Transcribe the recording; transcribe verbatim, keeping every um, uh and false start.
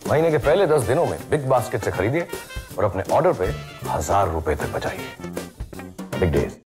महीने के पहले दस दिनों में बिग बास्केट से खरीदिए और अपने ऑर्डर पे हजार रुपए तक बचाइए। Big days.